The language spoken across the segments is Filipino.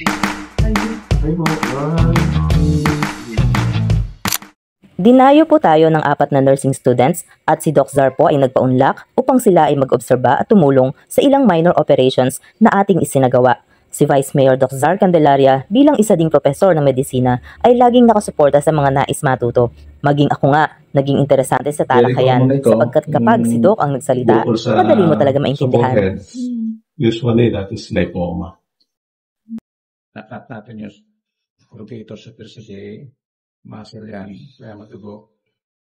Dinayo po tayo ng 4 na nursing students at si Doc Zar po ay nagpaunlak upang sila ay mag-obserba at tumulong sa ilang minor operations na ating isinagawa. Si Vice Mayor Doc Zar Candelaria bilang isa ding profesor ng medisina ay laging nakasuporta sa mga nais matuto. Maging ako nga, naging interesante sa talakayan sapagkat kapag si Doc ang nagsalita, madali mo talaga maintindihan. Usually that is lipoma. Nakat natin yung rotator superciliary muscle yan, kaya matugo.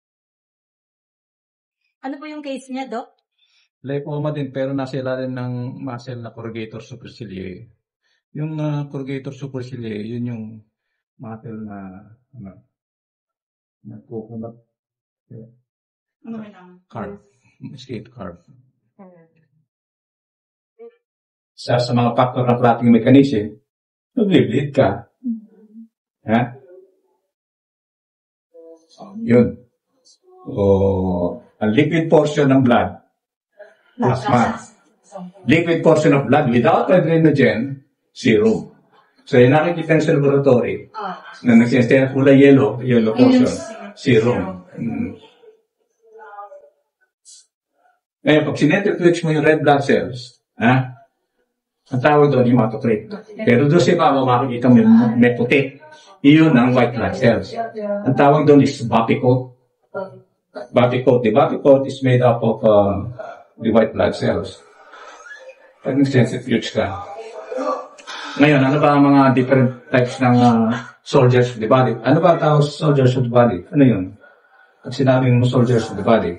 Ano po yung case niya, Doc? Lipoma din, pero nasa ilalim ng muscle na corrugator superciliary. Yung corrugator superciliary, yun yung muscle na nagkukulat. Carb. Escape carb. Sa mga factor ng clotting mechanism, nag-bleed ka. Ha? Yun. Ang liquid portion ng blood, plasma. Liquid portion of blood without adrenogen, serum. So, yung nakikita sa laboratory, na nagsistay na kulay yellow portion, serum. Ngayon, pag sinetriflex mo yung red blood cells, ang tawag doon, hematocrit. Pero doon sa ibabaw, makikita mo yung may puti. Iyon ang white blood cells. Ang tawag doon is buffy coat. Buffy coat. The buffy coat is made up of the white blood cells. Pag nag-centrifuge ka. Ngayon, ano ba ang mga different types ng soldiers of the body? Ano ba ang tawag soldiers of the body? Ano yun? Pag sinabing mo soldiers of the body,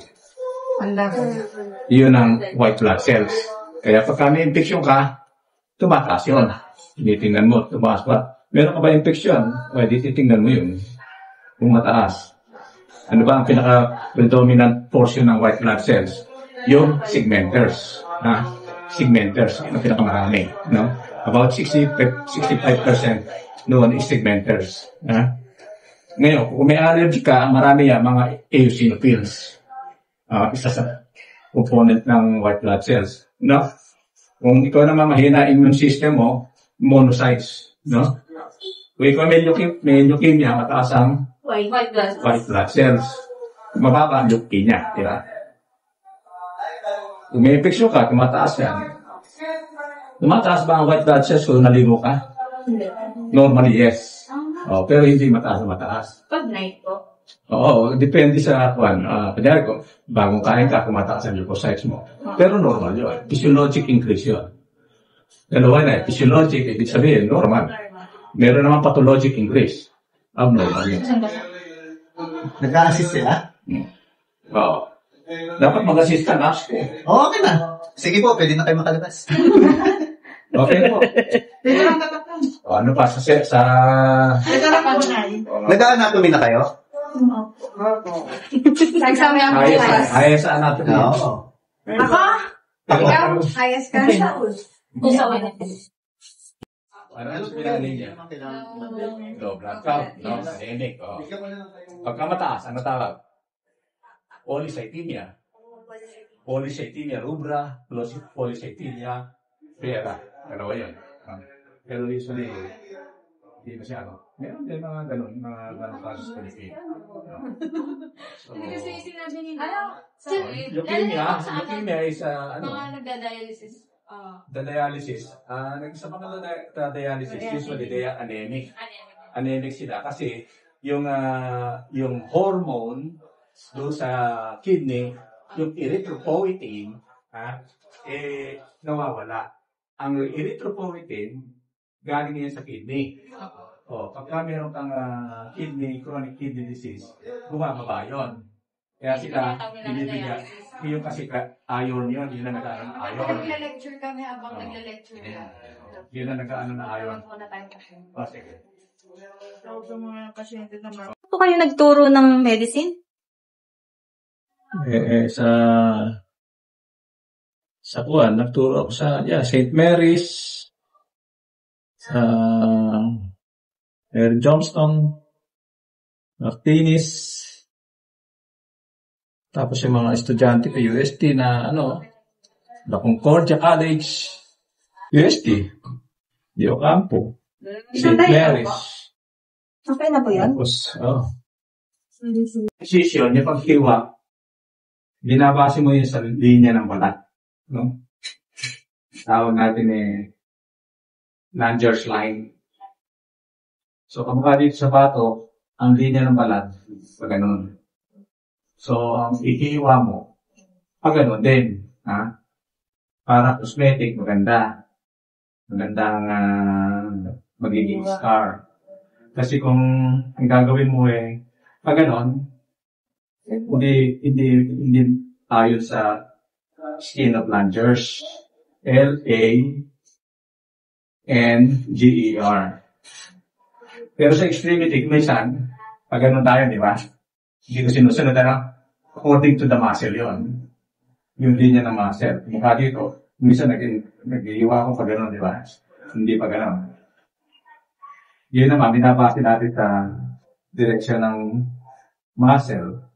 iyon ang white blood cells. Kaya pag may infection ka, tumataas yun. Tinitingnan mo, tumaas pa. Meron ka ba infection? Pwede titingnan mo yun. Kung mataas. Ano ba ang pinaka-predominant portion ng white blood cells? Yung segmenters. Segmenters. Yung pinakamarami. No? About 65% noon is segmenters. Ngayon, kung may allergy ka, marami yan, mga eosinophils. Isa sa component ng white blood cells. No? Kung ikaw naman mahina immune system mo, monocytes. No? Kung ikaw may leukemia, mataas ang white blood cells. Mababa ang leukemia, di ba? Kung may infeksyon ka, tumataas yan. Tumataas ba ang white blood cells kung naligo ka? Normally, yes. Pero hindi mataas. Pag night po? Oo, depende sa kwan. Kanyari ko, bagong kain ka, kumataas ang leukocytes mo. Pero normal yun. Physiologic increase yun. Dalawa na, physiologic, ibig sabihin, normal. Meron naman pathologic increase. Abnormal yun. Nag-a-assist sila? Oo. Dapat mag-assist ka na. Okay na. Sige po, pwede na kayo makalabas. Okay po. Ano pa sa... Nag-a-anatomy na kayo? Nagsama ang class. Ayos sa anatomy. Oo. Ako? Ikaw? Ayos ka siya. Usawa na. Ano pinalin niya? Blood count, no? Anemic, Pagka mataas, ano tawag? Polycythemia. Polycythemia rubra, polycythemia vera. Dalawa yun. Pero usually, hindi masyado. Meron din mga ganun cases sa Pilipinas. Hindi kasi sinabi niya. Leukemia is, mga nagda-dialysis. The dialysis, sa mga dialysis, usually they are anemic. Anemic sila kasi yung hormone doon sa kidney, yung erythropoietin, nawawala. Ang erythropoietin, galing yan sa kidney. Pagka meron kang chronic kidney disease, bumababa yun. Kaya sila, binibigyan. Yung kasi iron yun ang nag-ano na iron. Nagla-lecture kami habang nagla-lecture na. Yun ang nag-ano na iron. Sige. Po kayo nagturo ng medicine? Sa kuwan, nagturo ako sa St. Mary's, sa Johnston, Martinez, tapos yung mga estudyante sa UST na La Concordia College, UST, Di Ocampo, St. Mary's. Okay na po yan? Tapos, precision, yung paghiwa, binabase mo yun sa linya ng balat. No? Tawag natin Langer's line. So, kamukha dito sa bato, ang linya ng balat, pag ganun. So, ang ihiwa mo, pag ganun din. Ha? Para cosmetic, maganda. Magandang magiging scar. Kasi kung ang gagawin mo pag ganon, hindi tayo sa skin of Langers. L-A-N-G-E-R. Pero sa extremity, minsan, pag ganon tayo, di ba? Hindi ko sinusunod, according to the muscle yon, yung linya ng muscle. Mukha dito, minsan nag-iiwa ako pag ganon, di ba? Hindi pa ganon. Yun naman, binabase natin sa direksyon ng muscle